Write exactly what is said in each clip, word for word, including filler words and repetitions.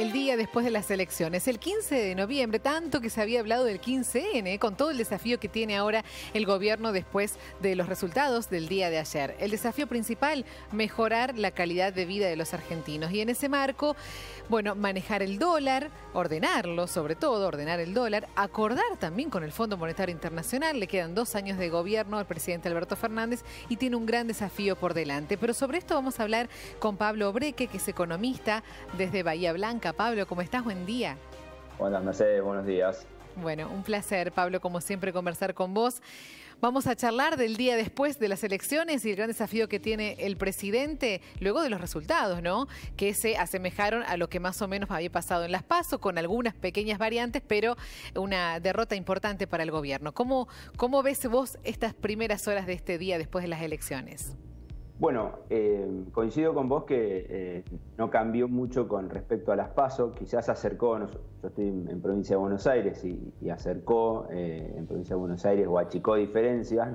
el día después de las elecciones, el quince de noviembre, tanto que se había hablado del quince ene, con todo el desafío que tiene ahora el gobierno después de los resultados del día de ayer. El desafío principal, mejorar la calidad de vida de los argentinos. Y en ese marco, bueno, manejar el dólar, ordenarlo, sobre todo, ordenar el dólar, acordar también con el Fondo Monetario Internacional. Le quedan dos años de gobierno al presidente Alberto Fernández y tiene un gran desafío por delante. Pero sobre esto vamos a hablar con Pablo Breque, que es economista desde Bahía Blanca. Pablo, ¿cómo estás? Buen día. Hola, Mercedes, buenos días. Bueno, un placer, Pablo, como siempre, conversar con vos. Vamos a charlar del día después de las elecciones y el gran desafío que tiene el presidente luego de los resultados, ¿no? Que se asemejaron a lo que más o menos había pasado en las PASO, con algunas pequeñas variantes, pero una derrota importante para el gobierno. ¿Cómo, cómo ves vos estas primeras horas de este día después de las elecciones? Bueno, eh, coincido con vos que eh, no cambió mucho con respecto a las PASO, quizás acercó, no, yo estoy en provincia de Buenos Aires y, y acercó eh, en provincia de Buenos Aires o achicó diferencias.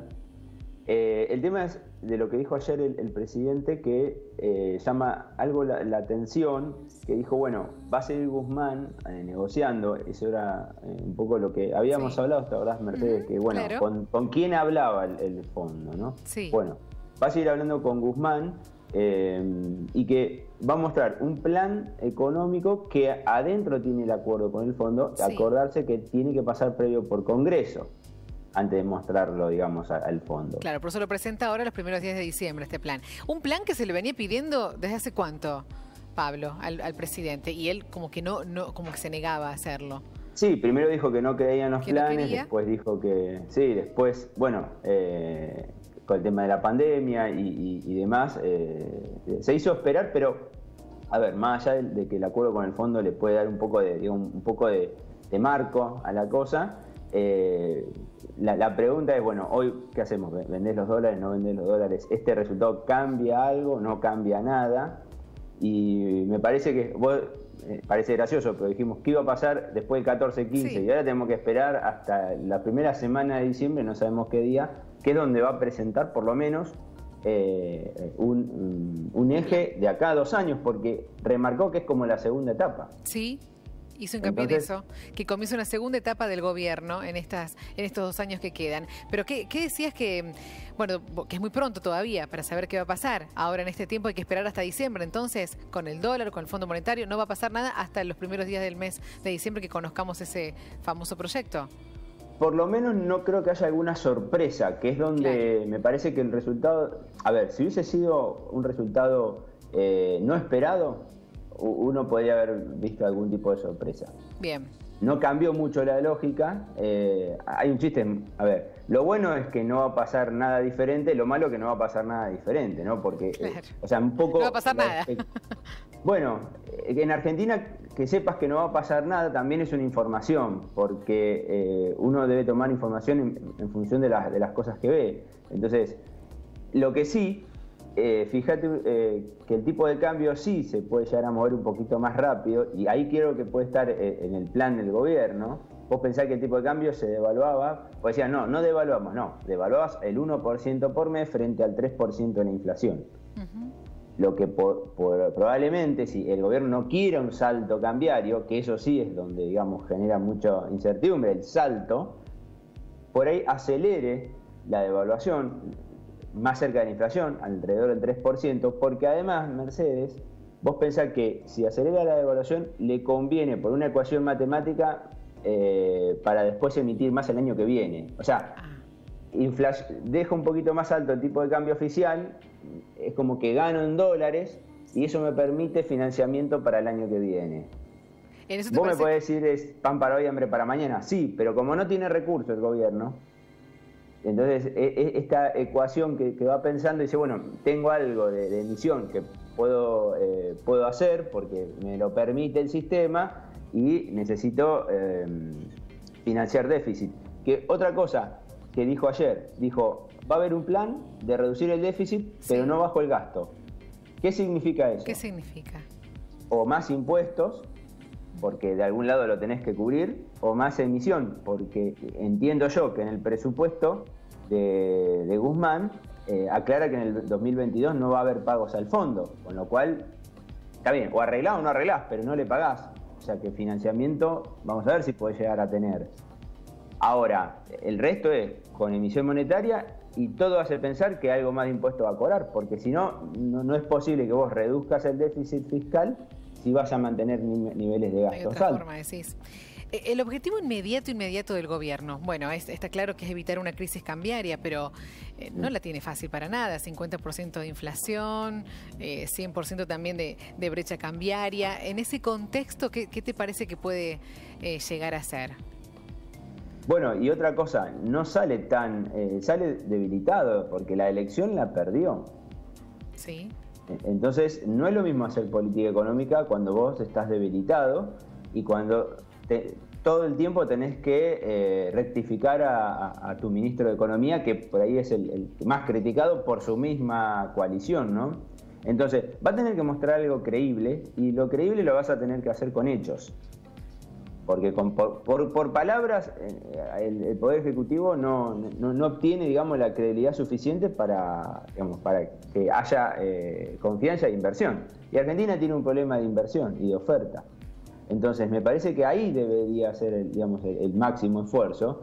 Eh, el tema es de lo que dijo ayer el, el presidente, que eh, llama algo la, la atención, que dijo, bueno, va a seguir Guzmán eh, negociando. Eso era eh, un poco lo que habíamos sí. hablado, ¿te acordás, Mercedes? Uh-huh, que bueno, claro. con, con quién hablaba el, el fondo, ¿no? Sí. Bueno, va a seguir hablando con Guzmán eh, y que va a mostrar un plan económico que adentro tiene el acuerdo con el fondo, sí. acordarse que tiene que pasar previo por Congreso antes de mostrarlo, digamos, al fondo. Claro, por eso lo presenta ahora los primeros días de diciembre este plan. Un plan que se le venía pidiendo desde hace cuánto, Pablo, al, al presidente, y él como que no, no, como que se negaba a hacerlo. Sí, primero dijo que no creía en los planes, no después dijo que sí, después, bueno, eh, con el tema de la pandemia y, y, y demás, eh, se hizo esperar, pero, a ver, más allá de, de que el acuerdo con el fondo le puede dar un poco de, digamos, un poco de, de marco a la cosa, eh, la, la pregunta es, bueno, hoy, ¿qué hacemos? ¿Vendés los dólares? ¿No vendés los dólares? ¿Este resultado cambia algo? ¿No cambia nada? Y me parece que, vos, eh, parece gracioso, pero dijimos que iba a pasar después del catorce quince, sí. y ahora tenemos que esperar hasta la primera semana de diciembre, no sabemos qué día, que es donde va a presentar por lo menos eh, un, un eje de acá a dos años, porque remarcó que es como la segunda etapa. Sí, hizo hincapié en eso, que comienza una segunda etapa del gobierno en estas en estos dos años que quedan. Pero ¿qué, qué decías que, bueno, que es muy pronto todavía para saber qué va a pasar? Ahora en este tiempo hay que esperar hasta diciembre, entonces con el dólar, con el Fondo Monetario, no va a pasar nada hasta los primeros días del mes de diciembre que conozcamos ese famoso proyecto. Por lo menos no creo que haya alguna sorpresa, que es donde claro. me parece que el resultado... A ver, si hubiese sido un resultado eh, no esperado, uno podría haber visto algún tipo de sorpresa. Bien. No cambió mucho la lógica. Eh, hay un chiste, a ver, lo bueno es que no va a pasar nada diferente, lo malo es que no va a pasar nada diferente, ¿no? Porque, claro. eh, o sea, un poco... No va a pasar la, nada. Eh, bueno, en Argentina que sepas que no va a pasar nada también es una información, porque eh, uno debe tomar información en, en función de, la, de las cosas que ve. Entonces, lo que sí, eh, fíjate eh, que el tipo de cambio sí se puede llegar a mover un poquito más rápido, y ahí quiero que puede estar eh, en el plan del gobierno. Vos pensás que el tipo de cambio se devaluaba, o decían, no, no devaluamos, no, devaluabas el uno por ciento por mes frente al tres por ciento de la inflación. Uh-huh. Lo que por, por, probablemente, si el gobierno no quiere un salto cambiario, que eso sí es donde, digamos, genera mucha incertidumbre, el salto, por ahí acelere la devaluación más cerca de la inflación, alrededor del tres por ciento, porque además, Mercedes, vos pensás que si acelera la devaluación, le conviene por una ecuación matemática eh, para después emitir más el año que viene. O sea, deja un poquito más alto el tipo de cambio oficial, es como que gano en dólares y eso me permite financiamiento para el año que viene. ¿En eso te Vos parece? me podés decir, es pan para hoy, hambre para mañana. Sí, pero como no tiene recursos el gobierno, entonces esta ecuación que, que va pensando dice, bueno, tengo algo de, de emisión que puedo, eh, puedo hacer porque me lo permite el sistema y necesito eh, financiar déficit. Que otra cosa que dijo ayer, dijo, va a haber un plan de reducir el déficit, sí. pero no bajo el gasto. ¿Qué significa eso? ¿Qué significa? O más impuestos, porque de algún lado lo tenés que cubrir, o más emisión, porque entiendo yo que en el presupuesto de, de Guzmán eh, aclara que en el dos mil veintidós no va a haber pagos al fondo, con lo cual, está bien, o arreglás o no arreglás, pero no le pagás. sea que financiamiento, vamos a ver si puede llegar a tener. Ahora, el resto es con emisión monetaria y todo hace pensar que algo más de impuesto va a cobrar, porque si no, no, no es posible que vos reduzcas el déficit fiscal si vas a mantener niveles de gastos altos. Hay otra forma, decís. El objetivo inmediato, inmediato del gobierno, bueno, es, está claro que es evitar una crisis cambiaria, pero eh, no la tiene fácil para nada. cincuenta por ciento de inflación, eh, cien por ciento también de, de brecha cambiaria. En ese contexto, ¿qué, qué te parece que puede eh, llegar a ser? Bueno, y otra cosa, no sale tan, eh, sale debilitado, porque la elección la perdió. Sí. Entonces, no es lo mismo hacer política económica cuando vos estás debilitado y cuando te, todo el tiempo tenés que eh, rectificar a, a, a tu ministro de Economía, que por ahí es el, el más criticado por su misma coalición, ¿no? Entonces, va a tener que mostrar algo creíble y lo creíble lo vas a tener que hacer con hechos. Porque con, por, por, por palabras el, el Poder Ejecutivo no, no, no obtiene, digamos, la credibilidad suficiente para, digamos, para que haya eh, confianza e inversión. Y Argentina tiene un problema de inversión y de oferta. Entonces me parece que ahí debería ser el, digamos, el, el máximo esfuerzo.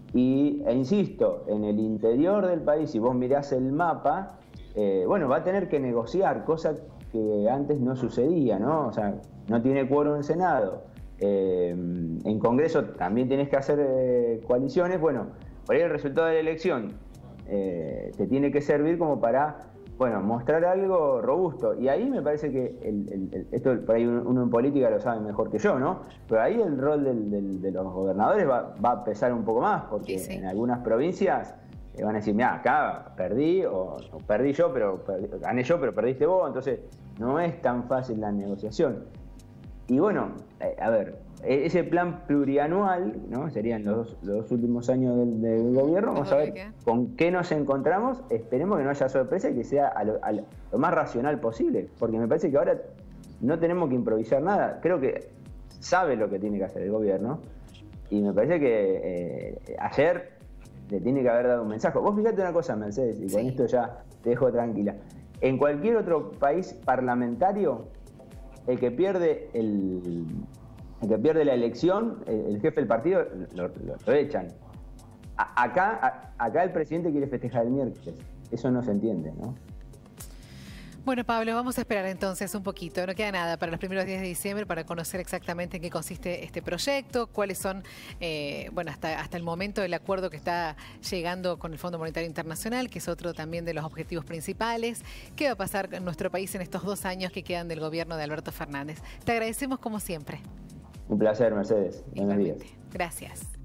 Y, e insisto, en el interior del país, si vos mirás el mapa, eh, bueno, va a tener que negociar, cosa que antes no sucedía, ¿no? O sea, no tiene quórum en Senado. Eh, en Congreso también tienes que hacer eh, coaliciones. Bueno, por ahí el resultado de la elección eh, te tiene que servir como para, bueno, mostrar algo robusto. Y ahí me parece que el, el, el, esto por ahí uno en política lo sabe mejor que yo, ¿no? Pero ahí el rol del, del, de los gobernadores va, va a pesar un poco más, porque sí, sí. En algunas provincias eh, van a decir, mira, acá perdí, o, o perdí yo, pero perdí, gané yo, pero perdiste vos. Entonces no es tan fácil la negociación. Y bueno, eh, a ver, ese plan plurianual, ¿no? Serían los, los dos últimos años del, del gobierno. Vamos a ver con qué nos encontramos. Esperemos que no haya sorpresa y que sea a lo, a lo más racional posible. Porque me parece que ahora no tenemos que improvisar nada. Creo que sabe lo que tiene que hacer el gobierno. Y me parece que eh, ayer le tiene que haber dado un mensaje. Vos fíjate una cosa, Mercedes, y con sí. esto ya te dejo tranquila. En cualquier otro país parlamentario, el que pierde el, el que pierde la elección, el, el jefe del partido, lo, lo, lo echan. A, acá, a, acá el presidente quiere festejar el miércoles. Eso no se entiende, ¿no? Bueno, Pablo, vamos a esperar entonces un poquito. No queda nada para los primeros días de diciembre para conocer exactamente en qué consiste este proyecto, cuáles son, eh, bueno, hasta, hasta el momento el acuerdo que está llegando con el Fondo Monetario Internacional, que es otro también de los objetivos principales. ¿Qué va a pasar en nuestro país en estos dos años que quedan del gobierno de Alberto Fernández? Te agradecemos como siempre. Un placer, Mercedes. Buenos días. Gracias.